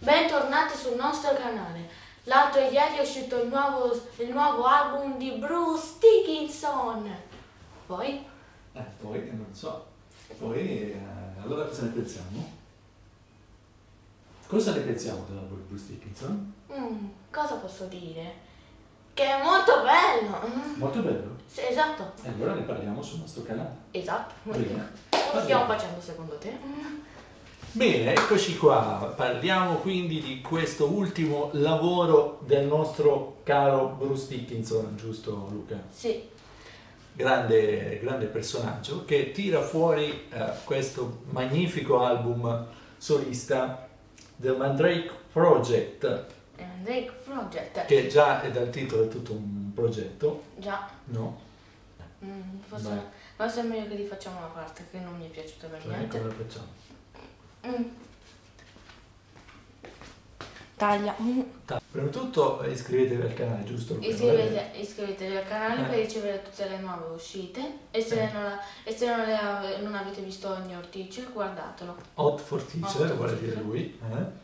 bentornati sul nostro canale. L'altro ieri è uscito il nuovo album di Bruce Dickinson. Poi? Poi non so. Poi allora cosa ne pensiamo? Cosa ne pensiamo dell'album di Bruce Dickinson? Cosa posso dire? Che è molto bello. Molto bello? Sì, esatto. E allora ne parliamo sul nostro canale. Esatto. Bene. Cosa stiamo facendo secondo te? Bene, eccoci qua. Parliamo quindi di questo ultimo lavoro del nostro caro Bruce Dickinson, giusto Luca? Sì. Grande personaggio che tira fuori questo magnifico album solista del Mandrake Project. Mandrake Project. Che già è dal titolo è tutto un progetto. Già. No? Forse è meglio che li facciamo una parte che non mi è piaciuta per niente. Come lo facciamo? Taglia. Prima di tutto iscrivetevi al canale, giusto? Iscrivetevi al canale per ricevere tutte le nuove uscite e se, non avete visto New Teacher, guardatelo. Hot for Teacher, vuole dire lui.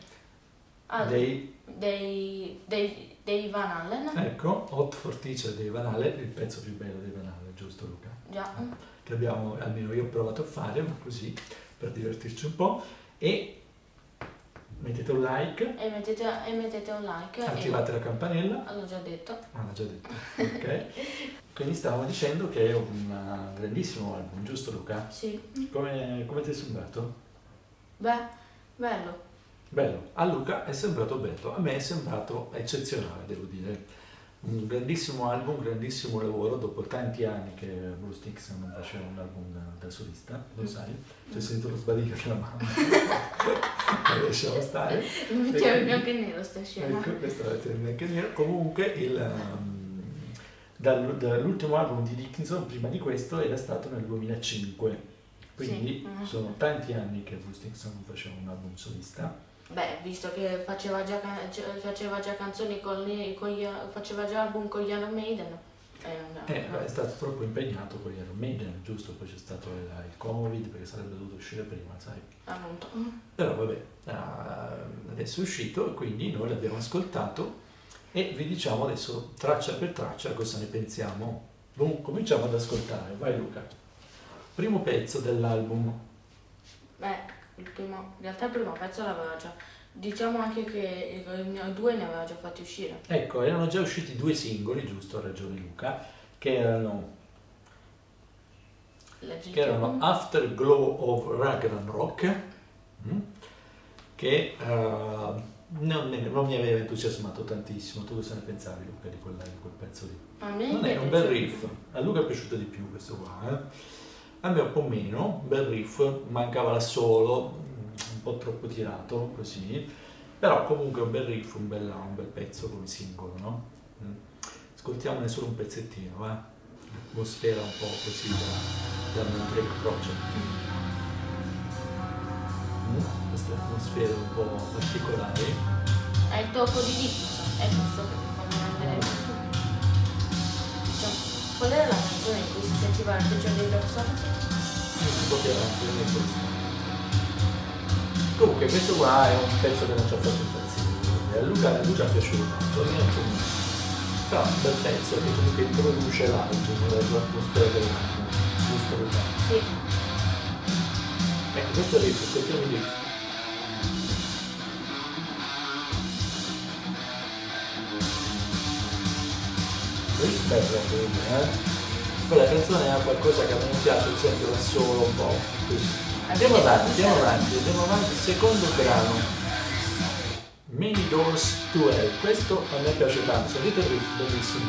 Dei Van Allen. Ecco, Hot for Teacher dei Van Allen, il pezzo più bello dei Van Allen, giusto Luca? Già. Che abbiamo, almeno io ho provato a fare, ma così, per divertirci un po'. E mettete un like. E mettete un like. Attivate la campanella. L'ho già detto. L'ho già detto, ok. Quindi stavamo dicendo che è un grandissimo album, giusto Luca? Sì. Come ti è sembrato? Beh, bello. Bello. A Luca è sembrato bello, a me è sembrato eccezionale, devo dire. Un grandissimo album, un grandissimo lavoro, dopo tanti anni che Bruce Dickinson non faceva un album da solista, lo sai? Ti ho sentito lo sbadiglio della mamma. Ma lasciamo stare. Non mettiamo il bianco e nero sta scena. Ecco, questo è il bianco e nero. Comunque dall'ultimo album di Dickinson, prima di questo, era stato nel 2005. Quindi sono tanti anni che Bruce Dickinson non faceva un album solista. Beh, visto che faceva già canzoni faceva già album con gli Iron Maiden. È stato troppo impegnato con gli Iron Maiden, giusto? Poi c'è stato il Covid perché sarebbe dovuto uscire prima, sai? Appunto. Però vabbè, adesso è uscito e quindi noi l'abbiamo ascoltato e vi diciamo adesso traccia per traccia cosa ne pensiamo. Cominciamo ad ascoltare, vai Luca. Primo pezzo dell'album. Beh, in realtà il primo pezzo l'aveva già. Diciamo anche che due ne aveva già fatti uscire. Ecco, erano già usciti due singoli, giusto, ha ragione Luca, che erano Afterglow of Ragnarok, che non mi aveva entusiasmato tantissimo. Tu cosa ne pensavi Luca di quel pezzo lì? A me non era un bel riff, a Luca è piaciuto di più questo qua, A me un po' meno, un bel riff, mancava l'assolo, un po' troppo tirato così, però comunque un bel riff, un bel pezzo come singolo, no? Ascoltiamone solo un pezzettino, l'atmosfera un po' così da Mandrake Project. Queste atmosfere un po' particolari. È il tocco di Dickinson, è questo che mi fanno rendere qual era la canzone in cui si sentiva il peggiore dei personaggi? Un po' più avanti, non è questo. Comunque questo qua è un pezzo che non ci ha fatto impazzire. A Luca è piaciuto tanto, a me un po' meno. Però è un bel pezzo che comunque introduce l'album, l'atmosfera dell'album. Giusto Luca? Sì. Ecco, questo è il riff, ascoltiamo il riff. Bello comunque, Poi la canzone ha qualcosa che a me non piace, ad esempio da solo un po' così. Andiamo avanti, secondo brano. Many Doors to Hell, questo a me piace tanto, sentite il riff, bellissimo.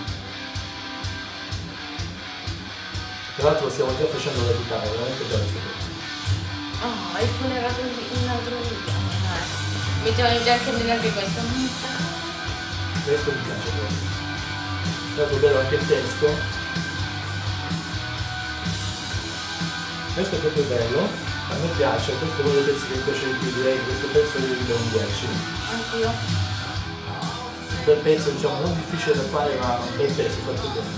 Tra l'altro lo stiamo già facendo la chitarra, veramente bello questo pezzo. Hai spoilerato un altro video. Mettiamo già anche questo. Questo mi piace proprio. È bello anche il testo. Questo è proprio bello, a me piace, questo è uno dei pezzi che mi piace di più, direi che questo pezzo io gli do un 10. Anch'io. Un bel pezzo, diciamo, non difficile da fare, ma un bel pezzo fatto bene.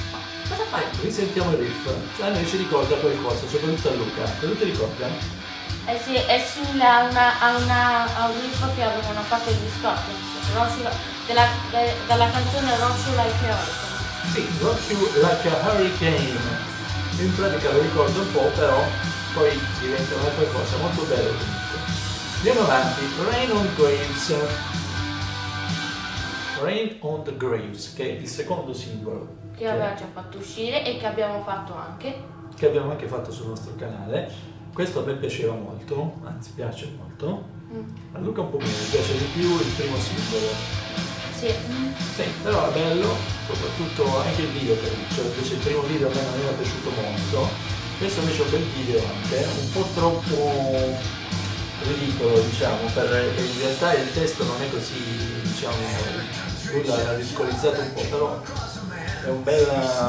Cosa fai? Risentiamo il riff, a noi ci ricorda qualcosa, soprattutto a Luca. Cosa ti ricorda? sì, è simile a un riff che avevano fatto gli Scorpions, dalla canzone Rock You Like a Hurricane. Sì, Rock You Like a Hurricane. In pratica lo ricordo un po', però poi diventa un'altra cosa, molto bello comunque. Andiamo avanti, Rain on Graves. Rain on the Graves, che è il secondo singolo. Che aveva già fatto uscire e che abbiamo fatto anche. Che abbiamo anche fatto sul nostro canale. Questo a me piaceva molto, anzi piace molto. A Luca un po' meno, mi piace di più il primo singolo. Sì. Sì, però è bello, soprattutto anche il video per cioè invece il primo video a me non mi era piaciuto molto. Questo invece è un bel video anche, un po' troppo ridicolo diciamo, perché in realtà il testo non è così, diciamo, lui l'ha ridicolizzato un po', però è un bel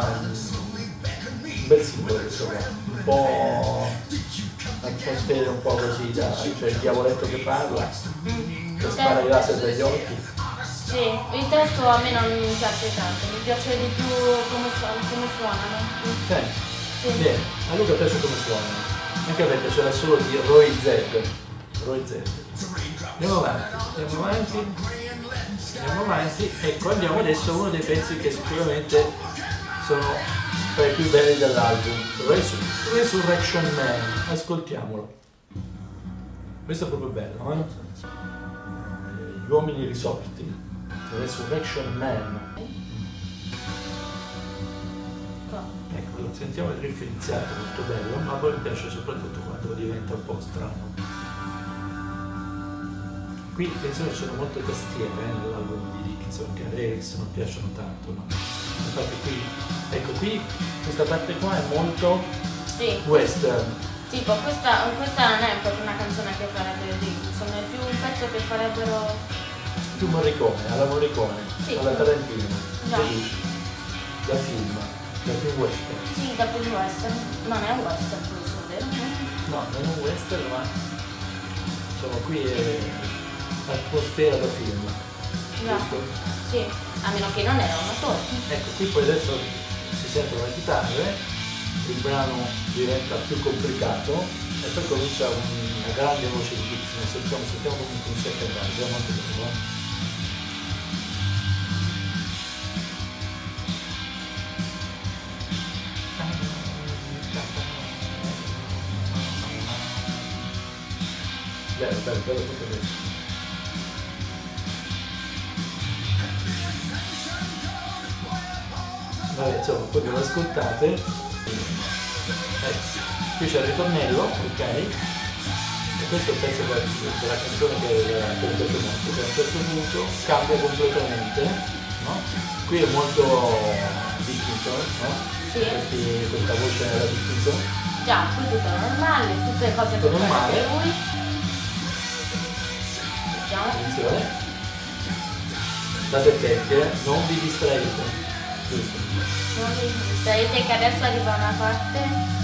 simbolo questo qua, un po' atmosfera un po' così, cioè il diavoletto che parla, che spara i laser dagli occhi. Sì, il testo a me non mi piace tanto, mi piace di più come suonano. Sì. Bene, a Luca piace come suonano, anche a me piace l'assolo di Roy Z. Andiamo avanti, ecco andiamo adesso a uno dei pezzi che sicuramente sono tra i più belli dell'album, Resurrection Man, ascoltiamolo. Questo è proprio bello, Gli uomini risorti, Resurrection Man. Ecco, sentiamo il riff iniziato, molto bello, ma poi mi piace soprattutto quando diventa un po' strano. Qui attenzione, ci sono molte tastiere nell'album di Dickinson che a Erics non piacciono tanto, no? Infatti qui, ecco qui, questa parte qua è molto western. Tipo questa non è proprio una canzone che farebbe Dickinson, è più un pezzo che farebbero... Più Morricone, alla Morricone, sì. Alla Tarantino, no. Da film western. Sì, da film western, non è un western questo, vero? No, non è un western, ma diciamo qui è atmosfera da film. No. Sì, a meno che non era un attore. Ecco, qui poi adesso si sentono le chitarre, il brano diventa più complicato e poi comincia una grande voce di Dixon. Sentiamo come inizia a cantare, vediamo anche dopo. Bello tutto questo. Vabbè, insomma, poi ve lo ascoltate. Qui c'è il ritornello, ok? E questo è il pezzo della canzone che mi piace molto, che a un certo punto cambia completamente, no? Qui è molto Dickinson, no? Sì. Questa voce era Dickinson. Già, qui tutto normale, tutte le cose che fa lui. Attenzione, state attenti, non vi distraete. Giusto. Non vi distraete che adesso arriva una parte.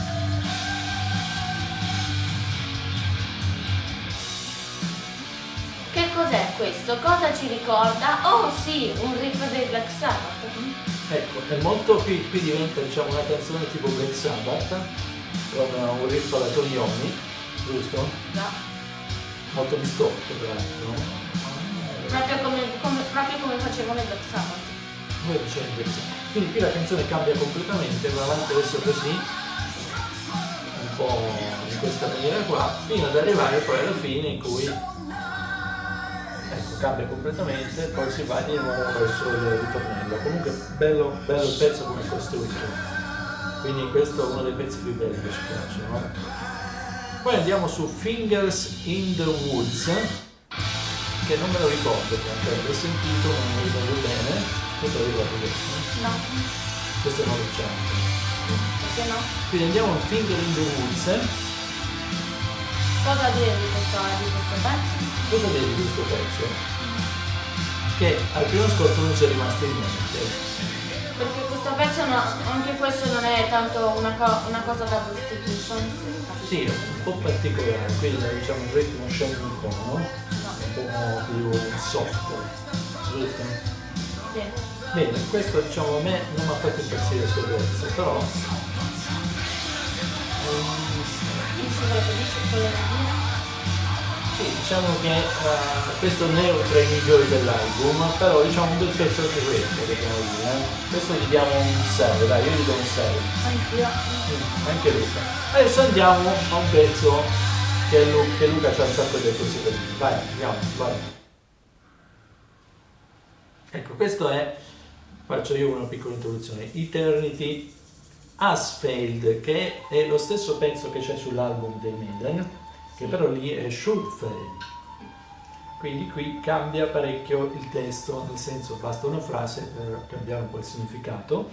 Che cos'è questo? Cosa ci ricorda? Oh sì, un riff dei Black Sabbath. Ecco, è molto qui diventa diciamo una canzone tipo Black Sabbath con un riff alla Tony Iommi, giusto? No. Molto distorto tra l'altro, no? Proprio come facevano i Black Sabbath. Noi diciamo Black Sabbath. Quindi qui la canzone cambia completamente, va avanti adesso così, un po' in questa maniera qua, fino ad arrivare poi alla fine in cui ecco, cambia completamente, poi si va di nuovo verso il ritornello. Comunque bello il pezzo come è costruito. Quindi questo è uno dei pezzi più belli che ci piacciono. Poi andiamo su Fingers in the Woods, che non me lo ricordo, francamente, l'ho sentito, ma non mi ricordo bene. Tu te lo ricordi questo? No. Questo non lo diciamo. Perché no? Quindi andiamo a Finger in the Woods. Cosa dire di questo pezzo? Cosa dire di questo pezzo? Che al primo ascolto non ci è rimasto in mente. Perché questo pezzo anche questo non è tanto una cosa da Dickinson. Sì, un po' particolare, quindi diciamo un ritmo scende un po', no? Un po' più soft, giusto? Sì. Bene, questo diciamo a me non mi ha fatto impazzire il suo pezzo, però... Quello che dice, quello che dice. diciamo che questo non è tra i migliori dell'album, però diciamo un bel pezzo anche questo, dobbiamo dire. Questo gli diamo un 6, dai, io gli do un 6. Anch'io. Anche Luca. Adesso andiamo a un pezzo che Luca c'ha un sacco di cose da dire. Vai, andiamo, vai. Ecco, questo è, faccio io una piccola introduzione, Eternity Has Failed, che è lo stesso pezzo che c'è sull'album dei Maiden, che però lì è Should Fail. Quindi qui cambia parecchio il testo, nel senso basta una frase per cambiare un po' il significato.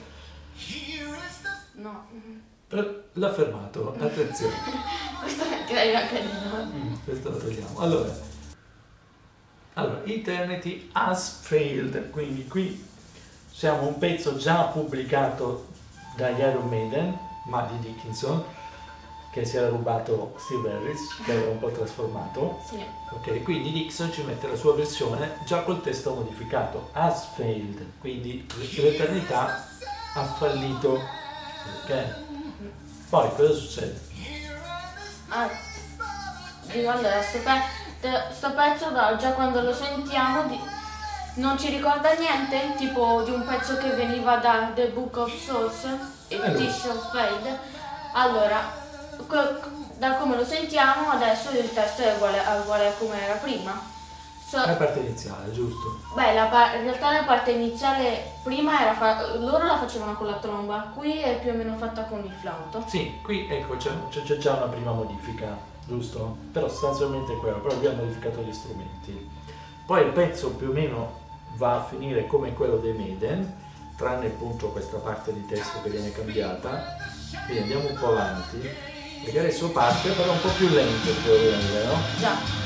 No. L'ha fermato, attenzione. Questo metterei anche di noi. Questo lo togliamo. Allora, Eternity Has Failed, quindi qui siamo un pezzo già pubblicato dagli Iron Maiden, ma di Dickinson, che si era rubato Steve Harris, che aveva un po' trasformato. Sì. Ok, quindi Dickinson ci mette la sua versione già col testo modificato. Has failed, quindi l'eternità ha fallito. Ok? Poi cosa succede? Dico allora, sto pezzo già quando lo sentiamo non ci ricorda niente? Tipo di un pezzo che veniva da The Book of Souls e Dish of Fade. Allora, da come lo sentiamo adesso il testo è uguale a come era prima. La parte iniziale, giusto? Beh, in realtà la parte iniziale prima loro la facevano con la tromba, qui è più o meno fatta con il flauto. Sì, qui ecco c'è già una prima modifica, giusto? Però sostanzialmente è quello, però abbiamo modificato gli strumenti. Poi il pezzo più o meno va a finire come quello dei Maiden, tranne appunto questa parte di testo che viene cambiata. Quindi andiamo un po' avanti, perché adesso parte però un po' più lento il problema, no? Già.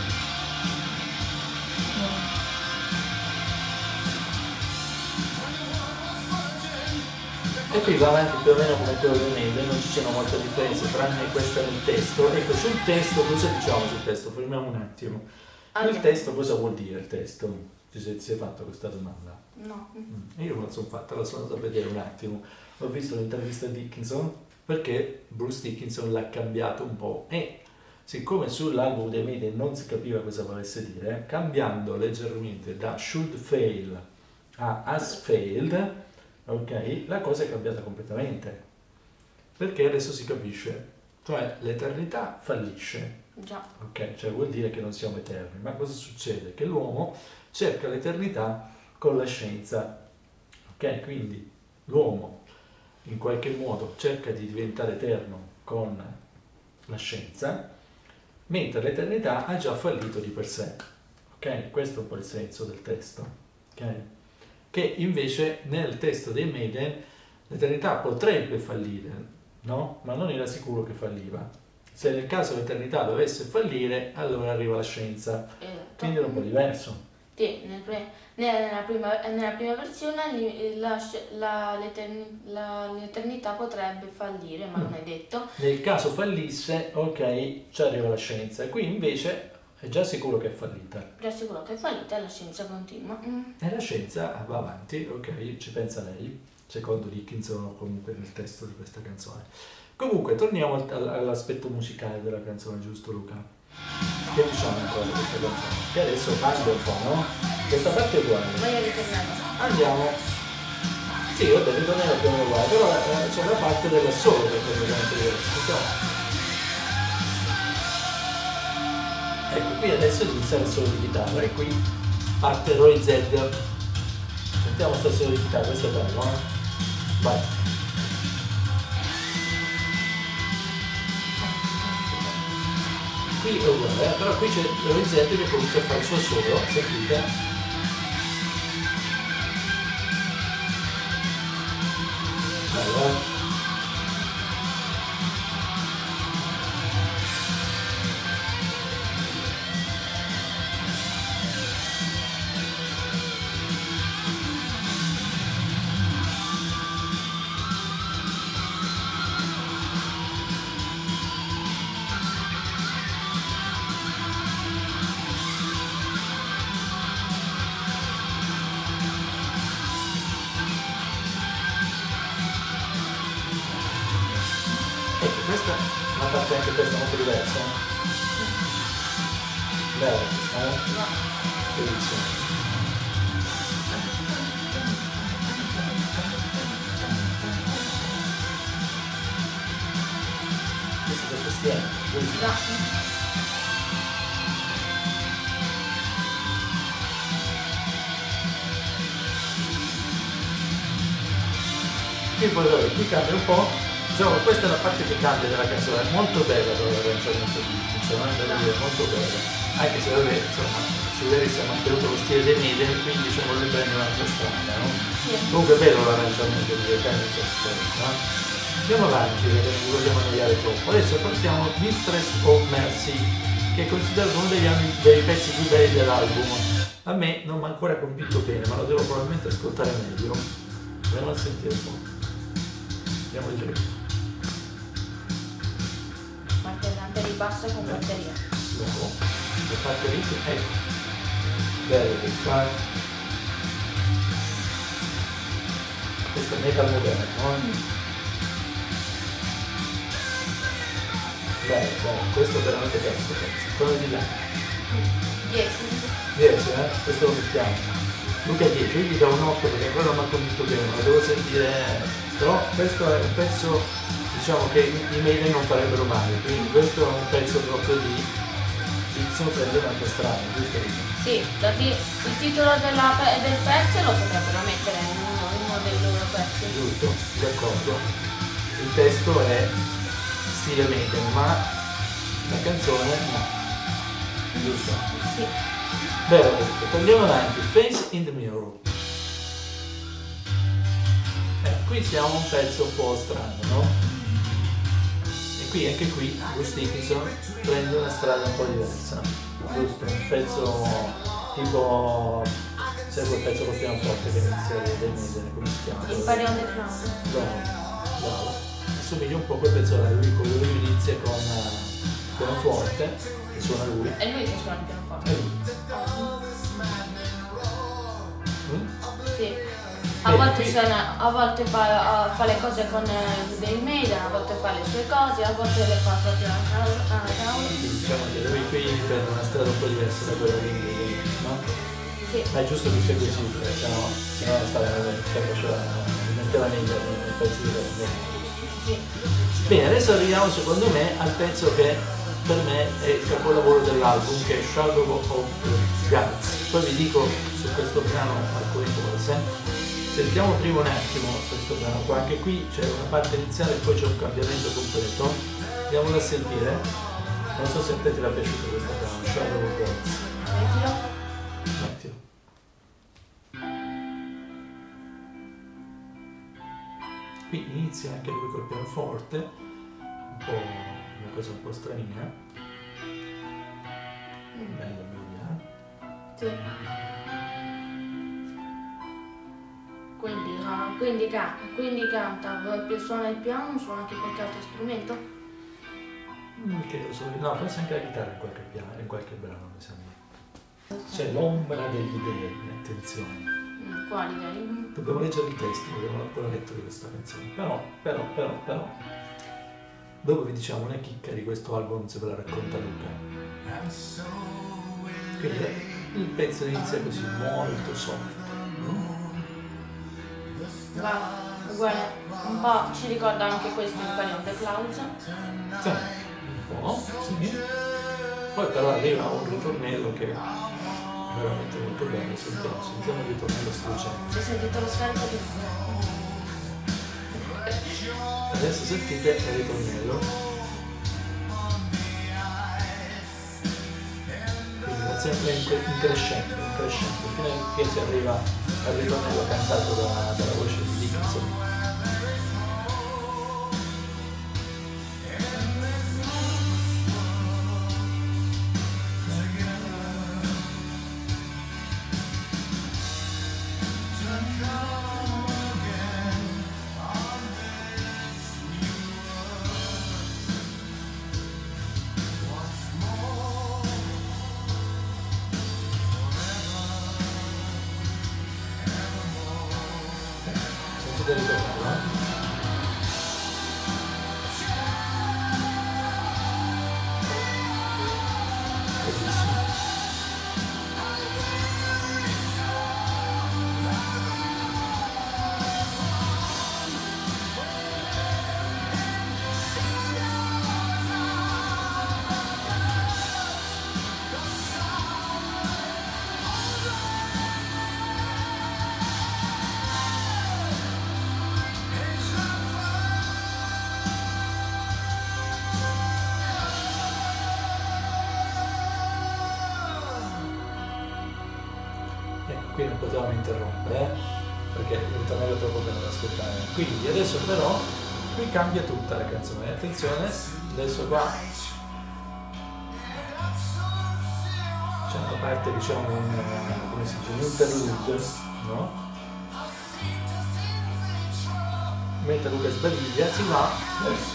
E qui va avanti più o meno come quello dei Maiden, non ci sono molte differenze tranne questa nel testo. Ecco, sul testo, cosa diciamo sul testo? Fermiamo un attimo. Il testo cosa vuol dire il testo? Ti sei fatto questa domanda? No. Io me la sono fatta, la sono andata a vedere un attimo. Ho visto l'intervista di Dickinson perché Bruce Dickinson l'ha cambiato un po' e siccome sull'album dei Maiden non si capiva cosa volesse dire, cambiando leggermente da should fail a has failed, ok, la cosa è cambiata completamente, perché adesso si capisce, cioè l'eternità fallisce. Già. Ok, cioè vuol dire che non siamo eterni, ma cosa succede? Che l'uomo cerca l'eternità con la scienza, ok? Quindi l'uomo in qualche modo cerca di diventare eterno con la scienza, mentre l'eternità ha già fallito di per sé, ok? Questo è un po' il senso del testo, ok? Che invece nel testo dei Maiden l'eternità potrebbe fallire, no? Ma non era sicuro che falliva. Se nel caso l'eternità dovesse fallire, allora arriva la scienza. Quindi era un po' diverso. Sì, nella prima versione l'eternità potrebbe fallire, ma non è detto. Nel caso fallisse, ok, ci arriva la scienza. Qui invece è già sicuro che è fallita. Già sicuro che è fallita e la scienza continua. E la scienza va avanti, ok, ci pensa lei, secondo Dickinson comunque nel testo di questa canzone. Comunque, torniamo all'aspetto musicale della canzone, giusto Luca? Che diciamo ancora di questa canzone? Che adesso cambia un po', no? Questa parte è uguale. Vai a ritornare. Andiamo. Sì, vabbè, ritorniamo più o meno uguale, però c'è una parte della solo che è completamente diversa. Ecco, qui adesso inizia il solo di chitarra e qui parte Roy Z. Sentiamo sta solo di chitarra, questo è bello, eh? Vai. Qui è uguale, però qui c'è Roy Z che comincia a fare il suo solo, sentite? Bello, Ecco, questa è una parte anche questa molto diversa. Bene, No. bellissimo. Questo è cristiano, No. qui poi vabbè, qui cambia un po', diciamo questa è la parte che cambia della canzone, è molto bella però l'arrangiamento di funzionamento è molto bella, anche se vabbè insomma si vede che si è mantenuto lo stile dei Maiden, quindi diciamo lui prende un'altra strada, no? Sì. Comunque è bello l'arrangiamento di Chemical Space, no? Andiamo avanti perché non vi vogliamo annoiare troppo. Adesso partiamo Mistress of Mercy, che è considerato uno dei pezzi più belli dell'album. A me non mi ha ancora convinto bene, ma lo devo probabilmente ascoltare meglio. Andiamo a sentire un po'. Andiamo di giù. Alternante di basso con batteria. Bravo. Le parte lì, ecco. Bello, che fa. Questo è metal moderno, no? Bello, questo è veramente bello questo pezzo. Quello di là. 10. 10, questo lo mettiamo. Luca 10, io gli do un 8 perché quello mi ha convinto bene, lo devo sentire. Però questo è un pezzo, diciamo, che i Maiden non farebbero mai, quindi questo è un pezzo proprio di prende un'altra strada, giusto? Sì, il titolo del pezzo lo potrebbero mettere in uno dei loro pezzi. Giusto, d'accordo. Il testo è stile Maiden, ma la canzone no. Giusto? Sì. Bene, andiamo avanti. Face in the Mirror. Qui siamo un pezzo un po' strano, no? E qui, anche qui, Bruce Dickinson prende una strada un po' diversa. Giusto? Un pezzo tipo... sai quel pezzo col pianoforte che inizia dei Maiden, come si chiama? Il Parion del Clown. Bravo. Assomiglia un po' a quel pezzo là, lui inizia con pianoforte, che suona lui. È lui che suona il pianoforte. E lui. Sì. A volte fa le cose con dei Maiden, a volte fa le sue cose, a volte le fa proprio a cavolo. Diciamo che lui qui prende una strada un po' diversa da quella lì, no? Sì. Ma è giusto che sia così, perché sennò metteva nei pezzi diversi. Sì. Bene, adesso arriviamo secondo me al pezzo che per me è il capolavoro dell'album, che è Shadow of Guts. Poi vi dico su questo brano alcune cose. Sentiamo prima un attimo questo brano qua, anche qui c'è una parte iniziale e poi c'è un cambiamento completo. Andiamolo a sentire. Non so se a te ti era piaciuto questo brano, Shadow of Guts. Mettilo. Mettilo. Qui inizia anche lui col pianoforte, un po' una cosa un po' stranina. Bella melodia. Sì. Quindi canta, suona il piano, suona anche qualche altro strumento? No, forse anche la chitarra in qualche brano, mi sembra. C'è l'ombra degli dei, attenzione. Quali dei? Dobbiamo leggere il testo, dobbiamo ancora lettere questa canzone. Però. Dopo vi diciamo una chicca di questo album se ve la racconta Luca. Quindi il pezzo inizia così, molto soft. Va, uguale, un po' ci ricorda anche questo il Parion the Clouds. Sì, un po', sì. Poi però arriva un ritornello che è veramente molto bello, sentiamo il ritornello struggente. Si è sentito lo scarico di Adesso sentite il ritornello. Quindi va sempre in crescendo, fino a che si arriva al ritornello cantato dalla voce di Dickinson. Sentite il ritornello, bellissimo. qui non potevamo interrompere, perché il ritornello è troppo bello da ascoltare. Quindi adesso però qui cambia tutta la canzone, attenzione, adesso qua c'è una parte, diciamo, come si dice, un interlude, no? Mentre Luca sbaglia, si va verso.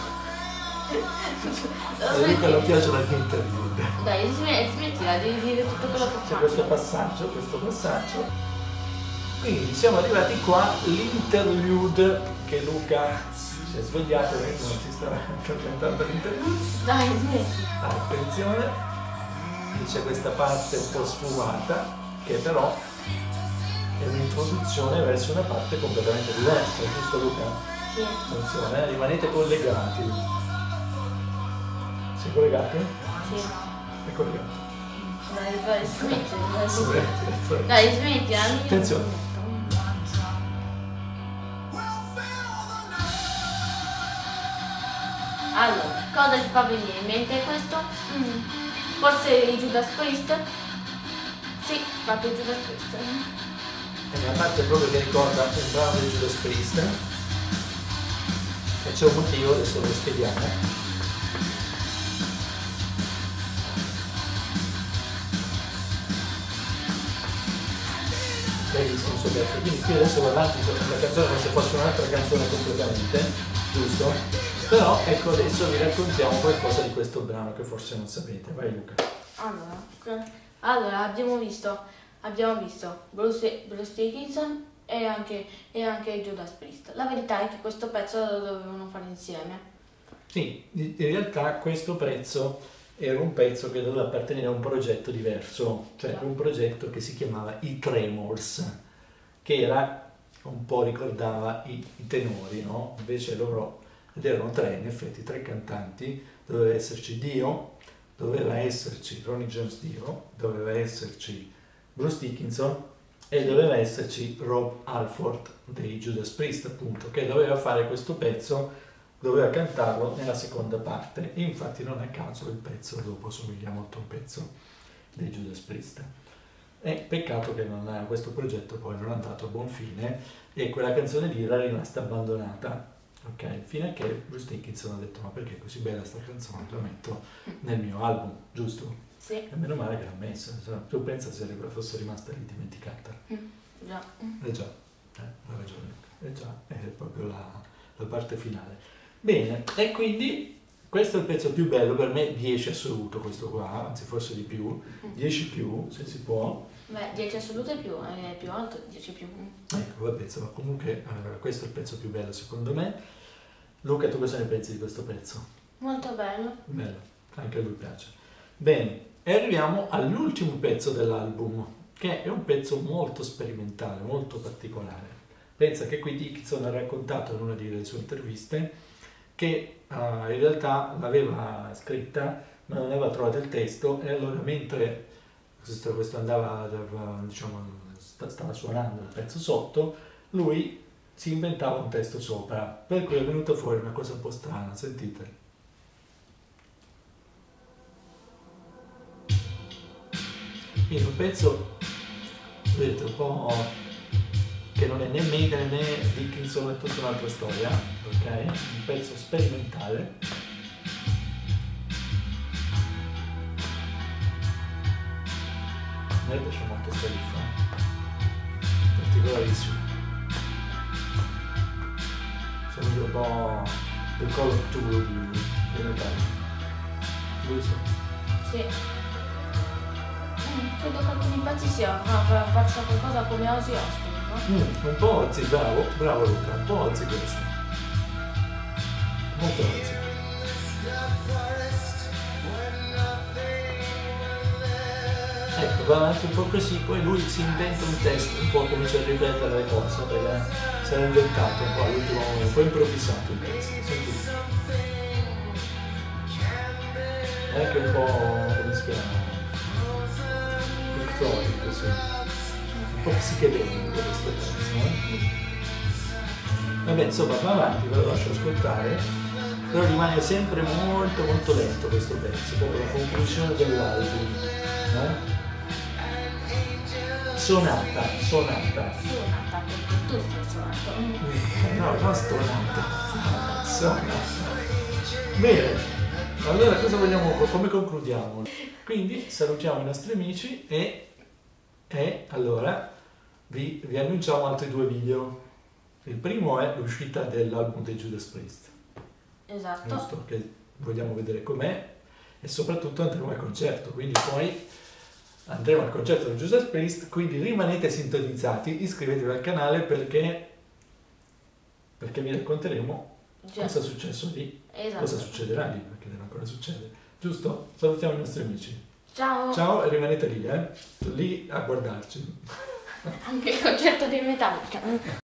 A Luca non piacciono gli interlude. Dai, smettila di dire tutto quello che C'è fa. questo passaggio. Quindi siamo arrivati qua, l'interlude che Luca si è svegliato perché non si stava cantando l'interlude. Dai, smetti. Attenzione, c'è questa parte un po' sfumata che però è un'introduzione verso una parte completamente diversa, giusto Luca? Sì. Attenzione, rimanete collegati. Sei collegato? Sì. È collegato. Dai, smettila. Smetti. Dai, smettila. Attenzione. Allora, cosa ci fa venire in mente questo? Forse i Judas Priest? Sì, proprio i Judas Priest. È una parte proprio che ricorda un brano di Judas Priest. E c'è un motivo, adesso lo spieghiamo. Bellissimo suo pezzo. Quindi qui adesso va avanti la canzone come se fosse un'altra canzone completamente, giusto? Però ecco adesso vi raccontiamo qualcosa di questo brano che forse non sapete. Vai Luca. Allora abbiamo visto Bruce Dickinson e anche Judas Priest. La verità è che questo pezzo lo dovevano fare insieme. Sì, in realtà questo pezzo era un pezzo che doveva appartenere a un progetto diverso, cioè un progetto che si chiamava I Tremors, che era un po' ricordava i tenori, no? Invece loro, ed erano tre, in effetti, tre cantanti, doveva esserci Dio, doveva esserci Ronnie James Dio, doveva esserci Bruce Dickinson e doveva esserci Rob Halford dei Judas Priest, appunto, che doveva fare questo pezzo, doveva cantarlo nella seconda parte. E infatti non a caso il pezzo dopo somiglia molto a un pezzo dei Judas Priest. E peccato che questo progetto poi non è andato a buon fine e quella canzone lì era rimasta abbandonata. Ok, fino a che Bruce Dickinson ha detto: ma perché è così bella sta canzone, la metto nel mio album, giusto? Sì. E meno male che l'ha messa, tu pensa se fosse rimasta lì dimenticata. Già. Già, ha ragione, già, è proprio la parte finale. Bene, e quindi questo è il pezzo più bello per me, 10 assoluto questo qua, anzi forse di più, 10 più, se si può. Beh, 10 assoluto è più alto, 10 più. Ecco, vabbè, insomma, comunque questo è il pezzo più bello secondo me. Luca, tu cosa ne pensi di questo pezzo? Molto bello. Bello, anche a lui piace. Bene, e arriviamo all'ultimo pezzo dell'album, che è un pezzo molto sperimentale, molto particolare. Pensa che qui Dickinson ha raccontato in una delle sue interviste che in realtà l'aveva scritta ma non aveva trovato il testo, e allora mentre questo andava, diciamo, stava suonando il pezzo sotto, lui si inventava un testo sopra, per cui è venuta fuori una cosa un po' strana, sentite. Quindi un pezzo, vedete, un po' che non è né Maiden né Dickinson, è tutta un'altra storia, ok? Un pezzo sperimentale. A me piace molto sta riff, particolarissimo. Sembra un po' The Call of Cthulhu di Metallica, giusto? Sì. Credo che alcuni pezzi faccia qualcosa come Ozzy Osbourne, no? Un po' Ozzy, bravo Luca, un po' Ozzy questo. Molto Ozzy. Ecco, va avanti un po' così, poi lui si inventa un testo, un po' comincia a ripetere le cose, perché si era inventato un po' all'ultimo momento, un po' improvvisato il testo, sentite. È anche un po', come si chiama, pictorico, così, un po' psichedelico questo testo, Vabbè, insomma, va avanti, ve lo lascio ascoltare, però rimane sempre molto molto lento questo pezzo, proprio la conclusione dell'album, Sonata. Suonata, perché tu sei suonato. No, non stonata. Sonata. Bene, allora cosa vogliamo, come concludiamo? Quindi salutiamo i nostri amici e allora vi annunciamo altri 2 video. Il primo è l'uscita dell'album dei Judas Priest, Esatto. giusto? Che vogliamo vedere com'è e soprattutto andremo al concerto, quindi poi andremo al concerto di Judas Priest, quindi rimanete sintonizzati, iscrivetevi al canale perché vi racconteremo cosa è successo lì, Esatto. cosa succederà lì, perché deve ancora succedere, giusto? Salutiamo i nostri amici. Ciao. Ciao e rimanete lì a guardarci. Anche il concerto di Metallica.